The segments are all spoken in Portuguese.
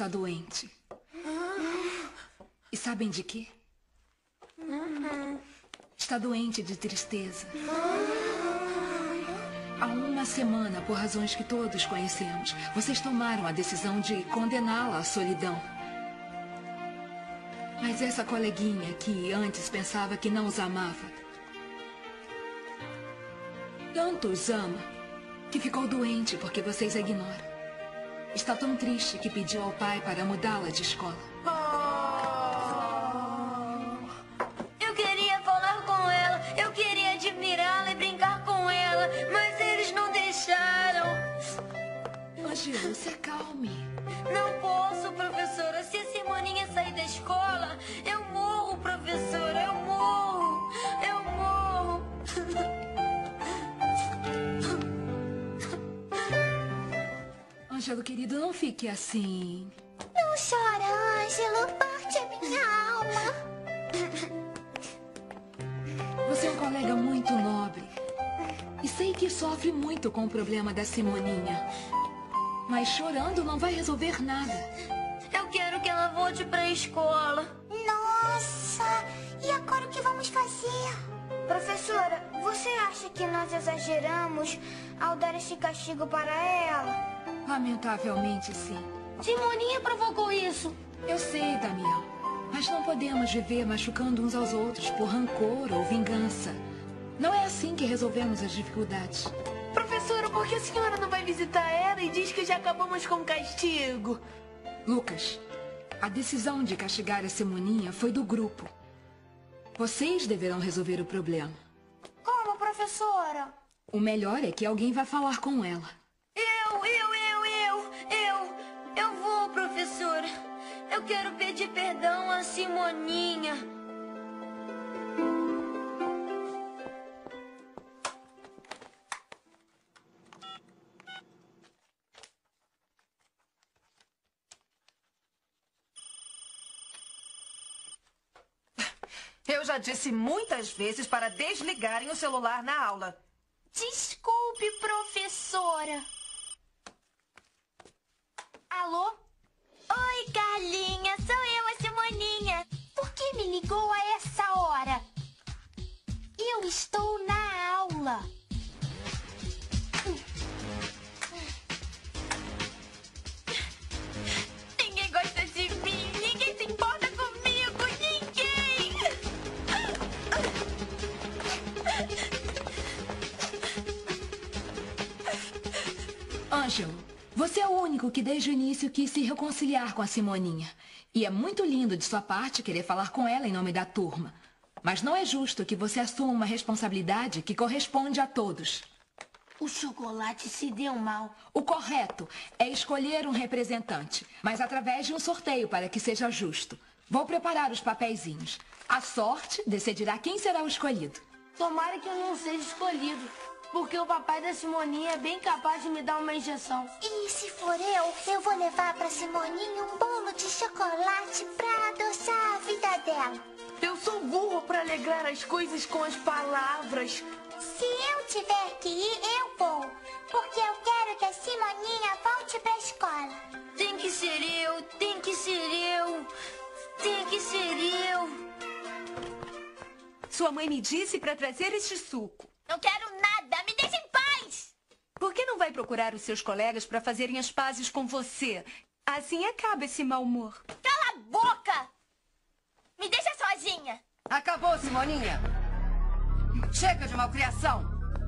está doente. E sabem de quê? Está doente de tristeza. Há uma semana, por razões que todos conhecemos, vocês tomaram a decisão de condená-la à solidão. Mas essa coleguinha que antes pensava que não os amava, tanto os ama que ficou doente porque vocês a ignoram. Está tão triste que pediu ao pai para mudá-la de escola. Eu queria falar com ela, eu queria admirá-la e brincar com ela, mas eles não deixaram. Ângelo, se acalme. Não posso, professora. Se a Simoninha sair da escola, eu morro, professora. Eu morro. Eu morro. Ângelo, querido, não fique assim. Não chora, Ângelo. Parte a minha alma. Você é um colega muito nobre. E sei que sofre muito com o problema da Simoninha. Mas chorando não vai resolver nada. Eu quero que ela volte pra escola. Nossa! E agora o que vamos fazer? Professora, você acha que nós exageramos ao dar esse castigo para ela? Lamentavelmente, sim. Simoninha provocou isso. Eu sei, Damião. Mas não podemos viver machucando uns aos outros por rancor ou vingança. Não é assim que resolvemos as dificuldades. Professora, por que a senhora não vai visitar ela e diz que já acabamos com o castigo? Lucas, a decisão de castigar a Simoninha foi do grupo. Vocês deverão resolver o problema. Como, professora? O melhor é que alguém vai falar com ela. Eu vou, professora. Eu quero pedir perdão a Simoninha. Eu já disse muitas vezes para desligarem o celular na aula. Desculpe, professora. Alô? Oi, Carlinha. Sou eu, a Simoninha. Por que me ligou a essa hora? Eu estou na aula. Ninguém gosta de mim. Ninguém se importa comigo. Ninguém. Ângelo, você é o único que desde o início quis se reconciliar com a Simoninha. E é muito lindo de sua parte querer falar com ela em nome da turma. Mas não é justo que você assuma uma responsabilidade que corresponde a todos. O chocolate se deu mal. O correto é escolher um representante, mas através de um sorteio para que seja justo. Vou preparar os papeizinhos. A sorte decidirá quem será o escolhido. Tomara que eu não seja escolhido, porque o papai da Simoninha é bem capaz de me dar uma injeção. E se for eu vou levar pra Simoninha um bolo de chocolate pra adoçar a vida dela. Eu sou burro para alegrar as coisas com as palavras. Se eu tiver que ir, eu vou. Porque eu quero que a Simoninha volte pra escola. Tem que ser eu, tem que ser eu, tem que ser eu. Sua mãe me disse para trazer este suco. Não quero nada, me deixe em paz! Por que não vai procurar os seus colegas para fazerem as pazes com você? Assim acaba esse mau humor. Cala a boca! Me deixa sozinha! Acabou, Simoninha. Chega de malcriação.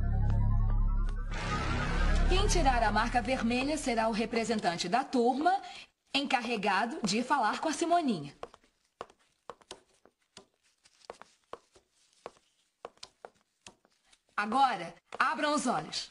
Quem tirar a marca vermelha será o representante da turma encarregado de falar com a Simoninha. Agora, abram os olhos.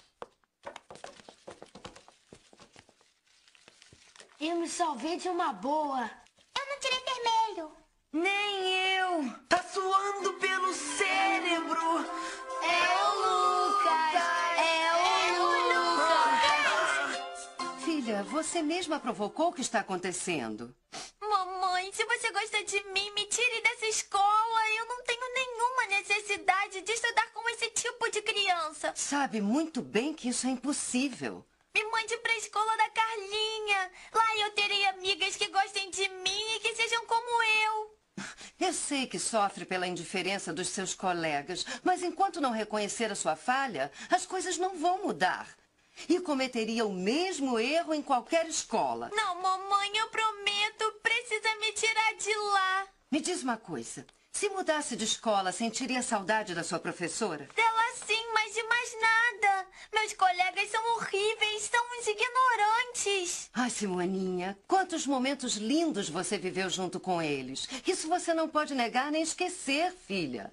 Eu me salvei de uma boa. Eu não tirei vermelho. Nem eu. Tá suando pelo cérebro. É o Lucas. É o Lucas. Filha, você mesma provocou o que está acontecendo. Mamãe, se você gosta de mim, me tire dessa escola. Eu não tenho nenhuma necessidade de estudar com esse tipo de criança. Sabe muito bem que isso é impossível. Me mande pra escola da Carlinha. Simoninha. Lá eu terei amigas que gostem de mim e que sejam como eu. Eu sei que sofre pela indiferença dos seus colegas, mas enquanto não reconhecer a sua falha, as coisas não vão mudar. E cometeria o mesmo erro em qualquer escola. Não, mamãe, eu prometo. Precisa me tirar de lá. Me diz uma coisa. Se mudasse de escola, sentiria saudade da sua professora? Dela sim, mas de mais nada. Meus colegas são horríveis, são uns ignorantes. Ai, Simoninha, quantos momentos lindos você viveu junto com eles. Isso você não pode negar nem esquecer, filha.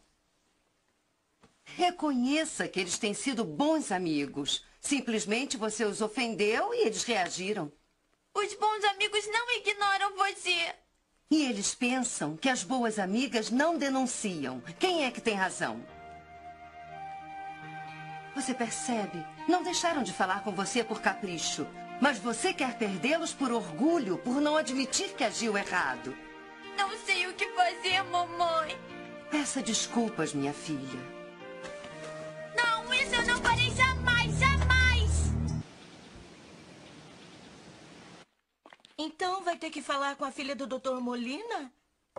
Reconheça que eles têm sido bons amigos. Simplesmente você os ofendeu e eles reagiram. Os bons amigos não ignoram você. E eles pensam que as boas amigas não denunciam. Quem é que tem razão? Você percebe? Não deixaram de falar com você por capricho. Mas você quer perdê-los por orgulho, por não admitir que agiu errado. Não sei o que fazer, mamãe. Peça desculpas, minha filha. Não, isso eu não farei jamais, jamais. Então vai ter que falar com a filha do Dr. Molina?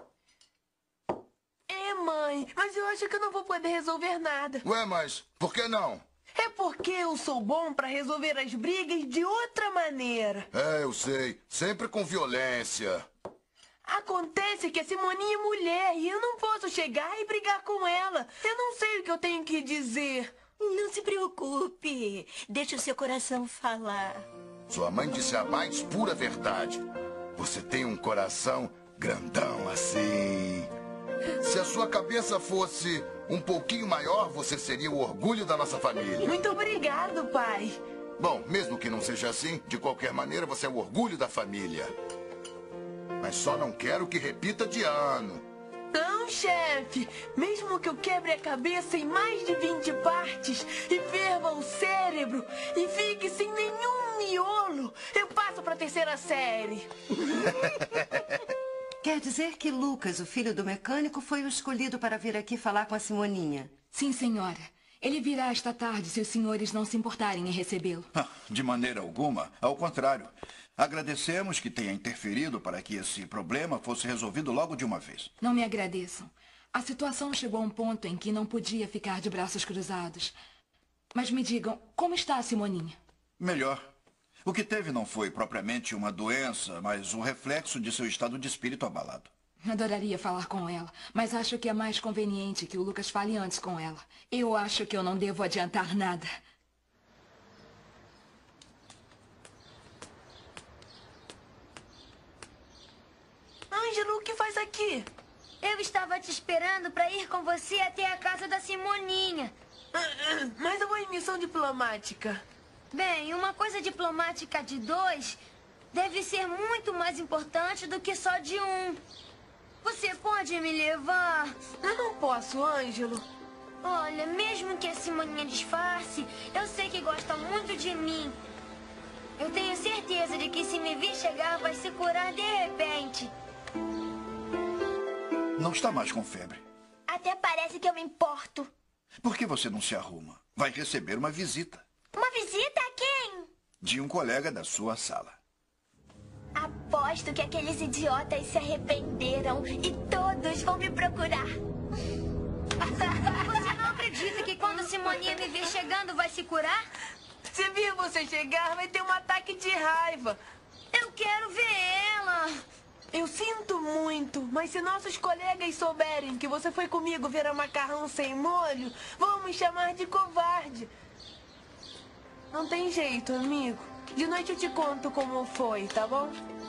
É, mãe, mas eu acho que eu não vou poder resolver nada. Ué, mas por que não? É porque eu sou bom pra resolver as brigas de outra maneira. É, eu sei. Sempre com violência. Acontece que a Simoninha é mulher e eu não posso chegar e brigar com ela. Eu não sei o que eu tenho que dizer. Não se preocupe. Deixe o seu coração falar. Sua mãe disse a mais pura verdade. Você tem um coração grandão assim. Se a sua cabeça fosse um pouquinho maior, você seria o orgulho da nossa família. Muito obrigado, pai. Bom, mesmo que não seja assim, de qualquer maneira você é o orgulho da família. Mas só não quero que repita de ano. Não, chefe. Mesmo que eu quebre a cabeça em mais de 20 partes e ferva o cérebro e fique sem nenhum miolo, eu passo para a terceira série. Quer dizer que Lucas, o filho do mecânico, foi o escolhido para vir aqui falar com a Simoninha? Sim, senhora. Ele virá esta tarde se os senhores não se importarem em recebê-lo. De maneira alguma. Ao contrário. Agradecemos que tenha interferido para que esse problema fosse resolvido logo de uma vez. Não me agradeçam. A situação chegou a um ponto em que não podia ficar de braços cruzados. Mas me digam, como está a Simoninha? Melhor. O que teve não foi propriamente uma doença, mas um reflexo de seu estado de espírito abalado. Adoraria falar com ela, mas acho que é mais conveniente que o Lucas fale antes com ela. Eu acho que eu não devo adiantar nada. Ângelo, o que faz aqui? Eu estava te esperando para ir com você até a casa da Simoninha. Mas eu vou em missão diplomática. Bem, uma coisa diplomática de 2 deve ser muito mais importante do que só de 1. Você pode me levar? Eu não posso, Ângelo. Olha, mesmo que a Simoninha disfarce, eu sei que gosta muito de mim. Eu tenho certeza de que se me vir chegar, vai se curar de repente. Não está mais com febre. Até parece que eu me importo. Por que você não se arruma? Vai receber uma visita. Uma visita a quem? De um colega da sua sala. Aposto que aqueles idiotas se arrependeram e todos vão me procurar. Você não acredita que quando a Simoninha me ver chegando, vai se curar? Se vir você chegar, vai ter um ataque de raiva. Eu quero ver ela. Eu sinto muito, mas se nossos colegas souberem que você foi comigo ver a macarrão sem molho, vão me chamar de covarde. Não tem jeito, amigo. De noite eu te conto como foi, tá bom?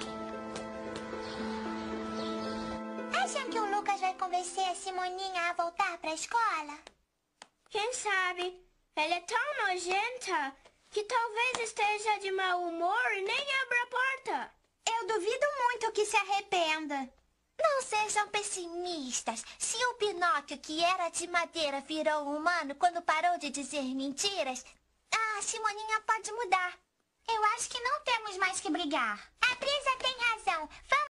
Acham que o Lucas vai convencer a Simoninha a voltar pra escola? Quem sabe? Ela é tão nojenta que talvez esteja de mau humor e nem abra a porta. Eu duvido muito que se arrependa. Não sejam pessimistas. Se o Pinóquio, que era de madeira, virou humano quando parou de dizer mentiras, a Simoninha pode mudar. Eu acho que não temos mais que brigar. A Brisa tem razão. Vamos